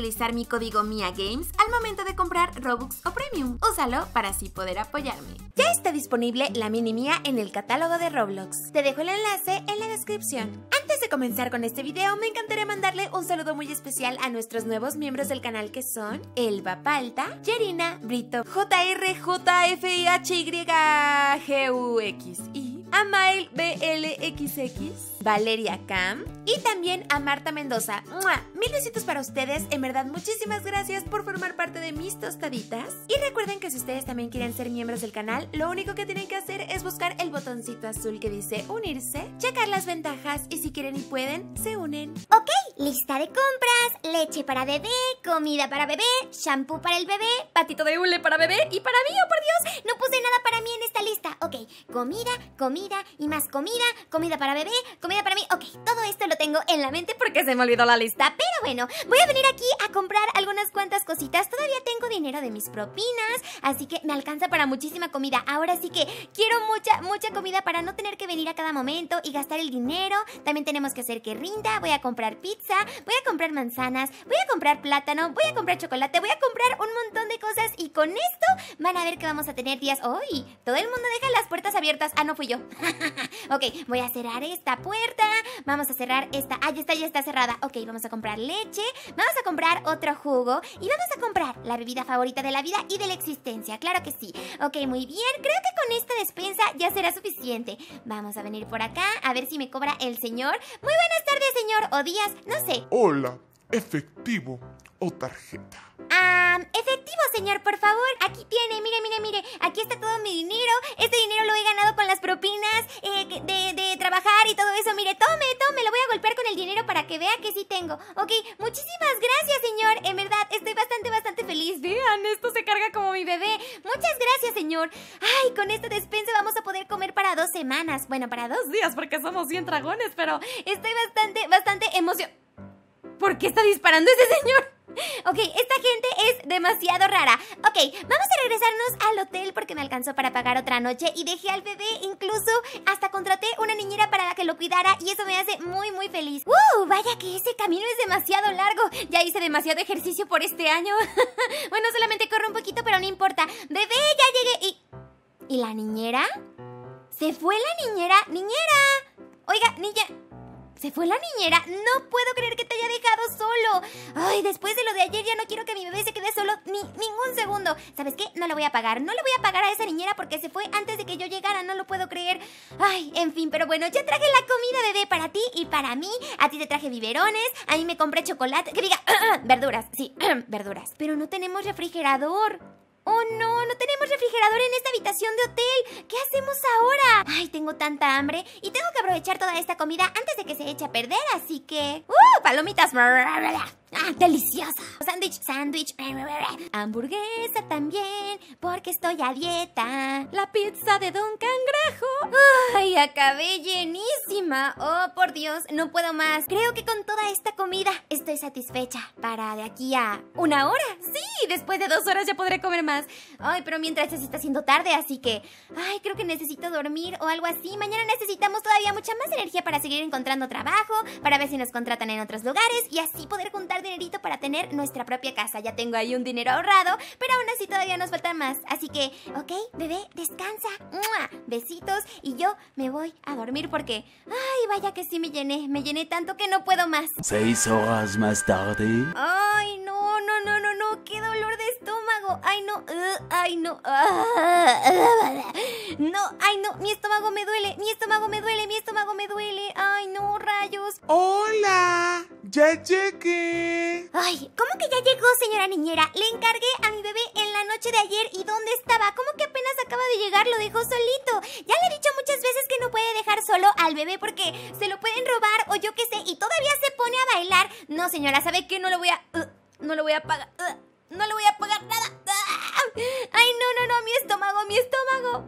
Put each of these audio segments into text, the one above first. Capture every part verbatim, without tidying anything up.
utilizar mi código MIAGAMES al momento de comprar Robux o Premium. Úsalo para así poder apoyarme. Ya está disponible la Mini Mía en el catálogo de Roblox. Te dejo el enlace en la descripción. Antes de comenzar con este video, me encantaría mandarle un saludo muy especial a nuestros nuevos miembros del canal que son Elba Palta, Yerina, Brito, J R J F I H Y G U X I, Amael B L X X, Valeria Cam y también a Marta Mendoza. ¡Mua! Mil besitos para ustedes, en verdad muchísimas gracias por formar parte de mis tostaditas. Y recuerden que si ustedes también quieren ser miembros del canal, lo único que tienen que hacer es buscar el botoncito azul que dice unirse, checar las ventajas y si quieren y pueden, se unen. Ok, lista de compras, leche para bebé, comida para bebé, shampoo para el bebé, patito de hule para bebé y para mí, oh por Dios, no puse nada para mí en esta lista. Ok, comida, comida y más comida, comida para bebé, comida para mí. Ok, todo esto lo tengo en la mente porque se me olvidó la lista. Pero bueno, voy a venir aquí a comprar algunas cuantas cositas. Todavía tengo dinero de mis propinas, así que me alcanza para muchísima comida. Ahora sí que quiero mucha, mucha comida para no tener que venir a cada momento y gastar el dinero. También tenemos que hacer que rinda. Voy a comprar pizza, voy a comprar manzanas, voy a comprar plátano, voy a comprar chocolate, voy a comprar un montón de cosas y con esto van a ver que vamos a tener días. ¡Uy! Todo el mundo deja las puertas abiertas. Ah, no fui yo. Ok, voy a cerrar esta puerta. Vamos a cerrar esta. Ah, ya está, ya está cerrada. Ok, vamos a comprar leche, vamos a comprar otro jugo y vamos a comprar la bebida favorita de la vida y de la existencia. Claro que sí. Ok, muy bien. Creo que con esta despensa ya será suficiente. Vamos a venir por acá a ver si me cobra el señor. Muy buenas tardes, señor, o días, no sé. Hola, efectivo o tarjeta. Ah, efectivo, señor, por favor. Aquí tiene, mire, mire, mire. Aquí está todo mi dinero. Este dinero lo he ganado con las propinas eh, de, de trabajar y todo eso. Mire, tome, tome. Lo voy a golpear con el dinero para que vea que sí tengo. Ok, muchísimas gracias, señor. En verdad, estoy bastante, bastante feliz. Vean, esto se carga como mi bebé. Muchas gracias, señor. Ay, con esta despensa vamos a poder comer para dos semanas. Bueno, para dos días porque somos cien dragones, pero estoy bastante, bastante emocionada. ¿Por qué está disparando ese señor? Ok, esta gente es demasiado rara. Ok, vamos a regresarnos al hotel porque me alcanzó para pagar otra noche y dejé al bebé, incluso hasta contraté una niñera para que lo cuidara y eso me hace muy muy feliz. ¡Uh! Vaya que ese camino es demasiado largo. Ya hice demasiado ejercicio por este año. Bueno, solamente corro un poquito, pero no importa. Bebé, ya llegué y... ¿Y la niñera? ¿Se fue la niñera? ¡Niñera! Oiga, niña... ¿Se fue la niñera? No puedo creer que te haya dejado solo. Ay, después de lo de ayer ya no quiero que mi bebé se quede solo ni ningún segundo. ¿Sabes qué? No le voy a pagar. No le voy a pagar a esa niñera porque se fue antes de que yo llegara. No lo puedo creer. Ay, en fin, pero bueno, ya traje la comida, bebé, para ti y para mí. A ti te traje biberones. A mí me compré chocolate. Que diga, verduras. Sí, verduras. Pero no tenemos refrigerador. ¡Oh, no! ¡No tenemos refrigerador en esta habitación de hotel! ¿Qué hacemos ahora? Ay, tengo tanta hambre y tengo que aprovechar toda esta comida antes de que se eche a perder, así que... ¡Uh! ¡Palomitas! ¡Ah, deliciosa! Sándwich, sándwich. Hamburguesa también, porque estoy a dieta. La pizza de Don Cangrejo. ¡Ay, acabé llenísima! ¡Oh, por Dios! No puedo más. Creo que con toda esta comida estoy satisfecha para de aquí a una hora. ¡Sí! Después de dos horas ya podré comer más. Ay, pero mientras ya se está haciendo tarde, así que... Ay, creo que necesito dormir o algo así. Mañana necesitamos todavía mucha más energía para seguir encontrando trabajo, para ver si nos contratan en otros lugares y así poder juntar dinerito para tener nuestra propia casa. Ya tengo ahí un dinero ahorrado, pero aún así todavía nos falta más. Así que, ok, bebé, descansa. ¡Mua! Besitos y yo me voy a dormir porque... Ay, vaya que sí me llené. Me llené tanto que no puedo más. Seis horas más tarde. Ay, no, no, no, no, no. Qué dolor de estómago. Ay, no. Uh, ay, no. Uh, no, ay, no. Mi estómago me duele. Mi estómago me duele. Mi estómago me duele. Ay, no, rayos. Hola, ya llegué. Ay, ¿cómo que ya llegó, señora niñera? Le encargué a mi bebé en la noche de ayer. ¿Y dónde estaba? ¿Cómo que apenas acaba de llegar? Lo dejó solito. Ya le he dicho muchas veces que no puede dejar solo al bebé porque se lo pueden robar o yo qué sé. Y todavía se pone a bailar. No, señora, ¿sabe qué? No lo voy a... Uh, no lo voy a pagar. Uh, no le voy a pagar nada. Uh, ay, no, no, no. Mi estómago, mi estómago.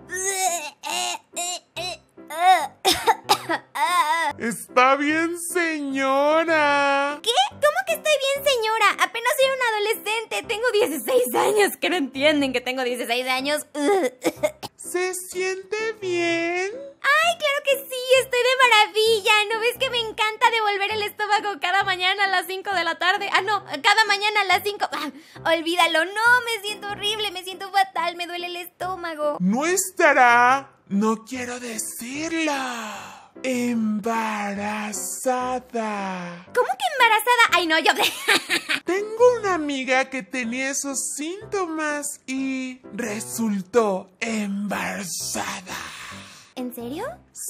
Está bien, señora. ¿Qué? ¿Cómo que estoy bien, señora? Apenas soy una adolescente. Tengo dieciséis años. ¿Que no entienden que tengo dieciséis años? ¿Se siente bien? Ay, claro que sí. Estoy de maravilla. ¿No ves que me encanta a devolver el estómago cada mañana a las cinco de la tarde. Ah, no, cada mañana a las cinco. Ah, olvídalo, no, me siento horrible, me siento fatal, me duele el estómago. No estará, no quiero decirlo, embarazada. ¿Cómo que embarazada? Ay, no, yo... Tengo una amiga que tenía esos síntomas y resultó embarazada. ¿En serio?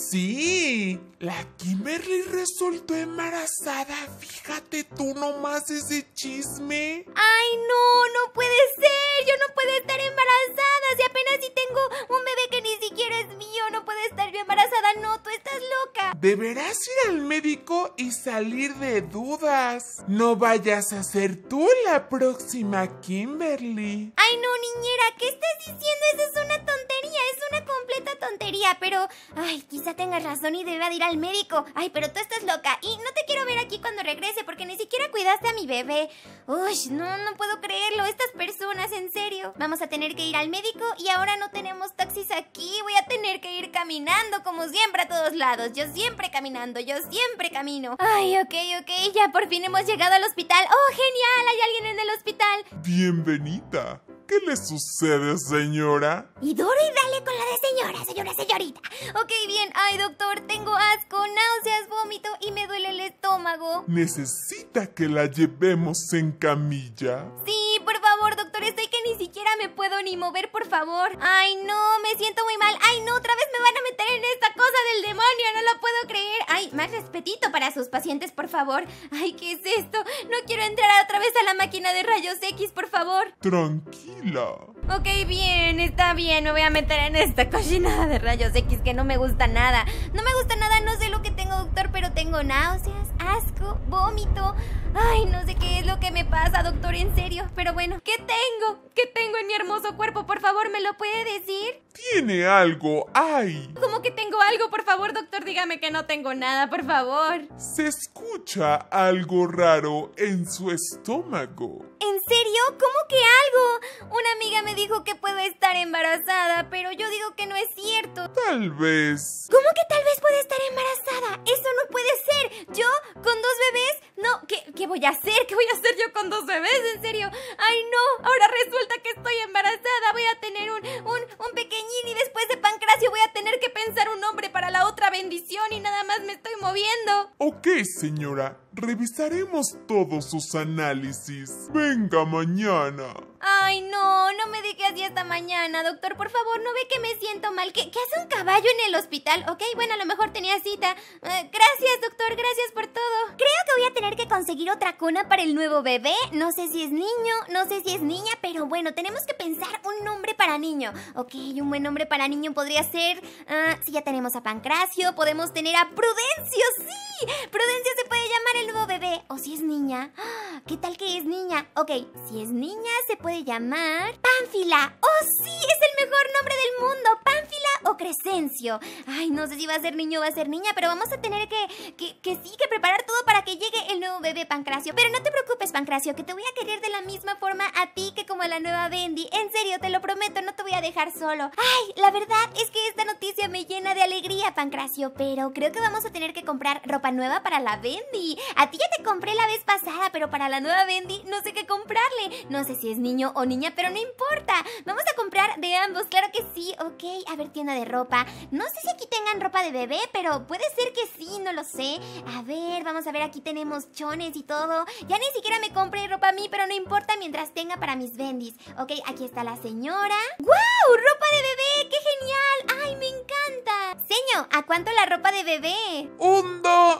Sí, la Kimberly resultó embarazada. Fíjate tú nomás ese chisme. Ay, no, no puede ser. Yo no puedo estar embarazada. Si apenas si tengo un bebé que ni siquiera es mío, no puedo estar yo embarazada. No, tú estás loca. Deberás ir al médico y salir de dudas. No vayas a ser tú la próxima Kimberly. Ay, no, niñera, ¿qué estás diciendo? Eso es una tontería, es una completa tontería. Pero, ay, quizá tengas razón y deba de ir al médico. Ay, pero tú estás loca y no te quiero ver aquí cuando regrese porque ni siquiera cuidaste a mi bebé. Uy, no, no puedo creerlo. Estas personas, en serio. Vamos a tener que ir al médico y ahora no tenemos taxis aquí. Voy a tener que ir caminando como siempre a todos lados. Yo siempre caminando, yo siempre camino. Ay, ok, ok, ya por fin hemos llegado al hospital. Oh, genial, hay alguien en el hospital. Bienvenida. ¿Qué le sucede, señora? Y duro y dale con la de señora, señora, señorita. Ok, bien. Ay, doctor, tengo asco, náuseas, vómito y me duele el estómago. ¿Necesita que la llevemos en camilla? Sí, por favor, doctor, estoy que ni siquiera me puedo ni mover, por favor. Ay, no, me siento muy mal. Ay, no, otra vez me van a meter en esta cosa del demonio, no lo puedo creer. Ay, más respetito para sus pacientes, por favor. Ay, ¿qué es esto? No quiero entrar otra vez a la máquina de rayos X, por favor. Tranquila. Ok, bien, está bien, me voy a meter en esta cochinada de rayos X que no me gusta nada. No me gusta nada, no sé lo que tengo, doctor, pero tengo náuseas, asco, vómito. Ay, no sé qué es lo que me pasa, doctor, en serio. Pero bueno, ¿qué tengo? ¿Qué tengo en mi hermoso cuerpo? Por favor, ¿me lo puede decir? Tiene algo, ay. ¿Cómo que tengo algo? Por favor, doctor, dígame que no tengo nada, por favor. Se escucha algo raro en su estómago. ¿En serio? ¿Cómo que algo? Una amiga me dijo que puedo estar embarazada, pero yo digo que no es cierto. Tal vez. ¿Cómo que tal vez pueda estar embarazada? Eso no puede ser. ¿Yo con dos bebés? No, ¿qué, qué voy a hacer? ¿Qué voy a hacer yo con dos bebés? ¿En serio? Ay, no, ahora resulta que estoy embarazada. Voy a tener un, un, un pequeñín y después de Pancracio voy a tener que pensar un nombre para la otra bendición y nada más me estoy moviendo. Ok, señora. Revisaremos todos sus análisis. Venga mañana. Ay, no, no me deje así hasta mañana, doctor. Por favor, ¿no ve que me siento mal? ¿Qué, qué hace un caballo en el hospital? Ok, bueno, a lo mejor tenía cita. Uh, gracias, doctor, gracias por todo. Creo que voy a tener que conseguir otra cuna para el nuevo bebé. No sé si es niño, no sé si es niña, pero bueno, tenemos que pensar un nombre para niño. Ok, un buen nombre para niño podría ser... Uh, si ya tenemos a Pancracio, podemos tener a Prudencio, ¡sí! Prudencio se puede llamar el nuevo bebé. O si es niña, ¿qué tal que es niña? Ok, si es niña se puede llamar Pánfila. ¡Oh, sí! Es el mejor nombre del mundo. Pánfila o Crescencio. Ay, no sé si va a ser niño o va a ser niña, pero vamos a tener que, que, que sí, que preparar todo para que llegue el nuevo bebé, Pancracio. Pero no te preocupes, Pancracio, que te voy a querer de la misma forma a ti que como a la nueva Bendy. En serio, te lo prometo, no te voy a dejar solo. Ay, la verdad es que esta noticia me llena de alegría, Pancracio, pero creo que vamos a tener que comprar ropa nueva para la Bendy. A ti ya te compré la vez pasada, pero para la nueva Bendy no sé qué comprarle. No sé si es niño o niña, pero no importa. Vamos a comprar de ambos, claro que sí. Ok, a ver, tienda de ropa. No sé si aquí tengan ropa de bebé, pero puede ser que sí, no lo sé. A ver, vamos a ver, aquí tenemos chones y todo. Ya ni siquiera me compré ropa a mí, pero no importa mientras tenga para mis bendis. Ok, aquí está la señora. ¡Guau! ¡Ropa de bebé! ¡Qué genial! ¡Ay, me encanta! Señor, ¿a cuánto la ropa de bebé? Un do...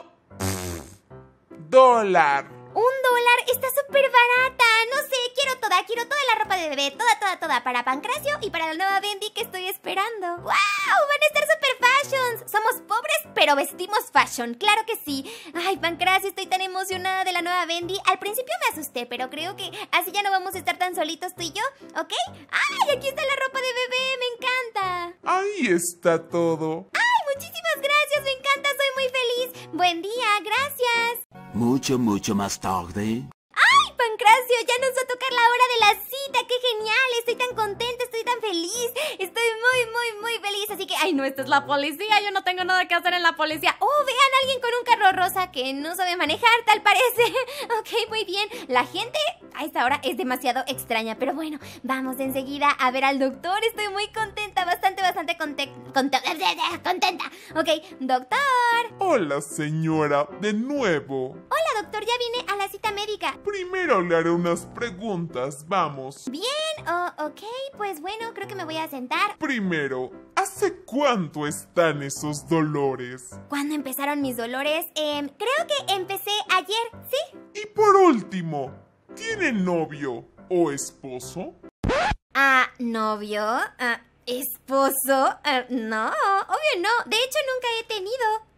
dólar. Un dólar, está súper barata. No sé, quiero toda, quiero toda la ropa de bebé. Toda, toda, toda, para Pancracio y para la nueva Bendy que estoy esperando. ¡Wow! Van a estar súper fashions. Somos pobres, pero vestimos fashion, claro que sí. Ay, Pancracio, estoy tan emocionada de la nueva Bendy. Al principio me asusté, pero creo que así ya no vamos a estar tan solitos tú y yo, ¿ok? ¡Ay, aquí está la ropa de bebé! ¡Me encanta! Ahí está todo. ¡Ay, muchísimas gracias! ¡Me encanta! Soy muy feliz. Buen día, gracias. Mucho, mucho más tarde. ¡Ay, Pancracio! Pancracio, ya nos va a tocar la hora de la cita. ¡Qué genial! Estoy tan contenta, estoy tan feliz. Estoy muy, muy, muy feliz. Así que, ay, no, esta es la policía. Yo no tengo nada que hacer en la policía. Oh, vean a alguien con un carro rosa que no sabe manejar, tal parece. Ok, muy bien. La gente a esta hora es demasiado extraña, pero bueno, vamos enseguida a ver al doctor. Estoy muy contenta, bastante, bastante conte conte contenta. Ok, doctor. Hola, señora, de nuevo. Hola, doctor, ya vine a la cita médica. Primero le haré unas preguntas, vamos. Bien, oh, ok, pues bueno, creo que me voy a sentar. Primero, ¿hace cuánto están esos dolores? ¿Cuándo empezaron mis dolores? Eh, creo que empecé ayer, ¿sí? Y por último, ¿tiene novio o esposo? Ah, ¿novio? Ah, ¿esposo? Ah, no, obvio no. De hecho, nunca he tenido.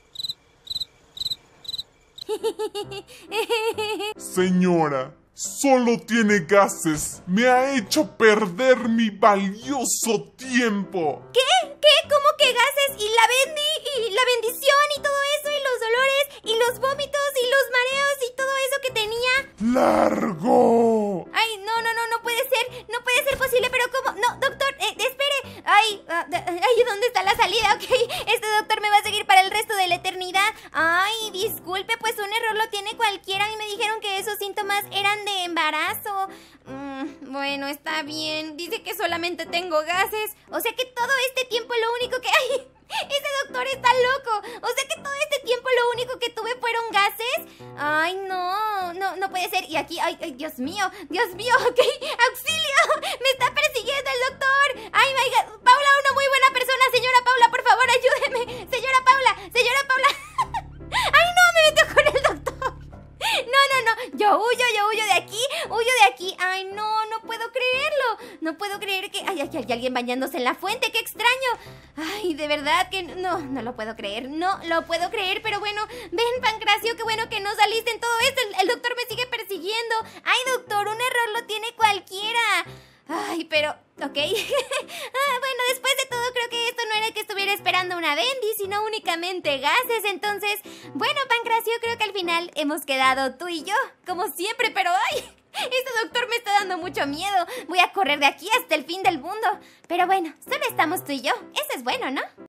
Señora, solo tiene gases. Me ha hecho perder mi valioso tiempo. ¿Qué? ¿Qué? ¿Cómo que gases? ¿Y la bendi? ¿Y la bendición? ¿Y todo eso? ¿Y los dolores? ¿Y los vómitos? ¿Y los mareos? ¿Y todo eso que tenía? ¡Largo! Ay, no, no, no, no puede ser. No puede ser posible, pero ¿cómo? No, doctor, eh, espere. Ay, uh, ay, ¿dónde está la salida? Ok, este doctor me va a seguir para el resto de la eternidad. Ay, disculpe, pues un error lo tiene cualquiera y me dijeron que esos síntomas eran de embarazo. Mm, bueno, está bien. Dice que solamente tengo gases. O sea que todo este tiempo lo único que... ¡Ay! Ese doctor está loco. O sea que todo este tiempo lo único que tuve fueron gases. Ay, no, no, no puede ser. Y aquí, ay, ay, Dios mío, Dios mío, ok, auxilio, me está persiguiendo el doctor. Ay, my God. Paula, una muy buena persona. Señora Paula, por favor, ayúdeme. Señora Paula, señora Paula. Ay, no, me metió con el doctor. No, no, no, yo huyo, yo huyo de aquí, huyo de aquí. Ay, no, no puedo creerlo. No puedo creer que... Ay, hay alguien bañándose en la fuente, qué extraño. Ay, de verdad que no, no lo puedo creer, no lo puedo creer. Pero bueno, ven, Pancracio, qué bueno que no saliste en todo esto. El, el doctor me sigue persiguiendo. Ay, doctor, un error lo tiene cualquiera. Ay, pero... Ok. Ah, bueno, después de todo creo que esto no era que estuviera esperando una bendi, sino únicamente gases. Entonces, bueno, Pancracio, creo que al final hemos quedado tú y yo, como siempre, pero ¡ay! Este doctor me está dando mucho miedo. Voy a correr de aquí hasta el fin del mundo. Pero bueno, solo estamos tú y yo. Eso es bueno, ¿no?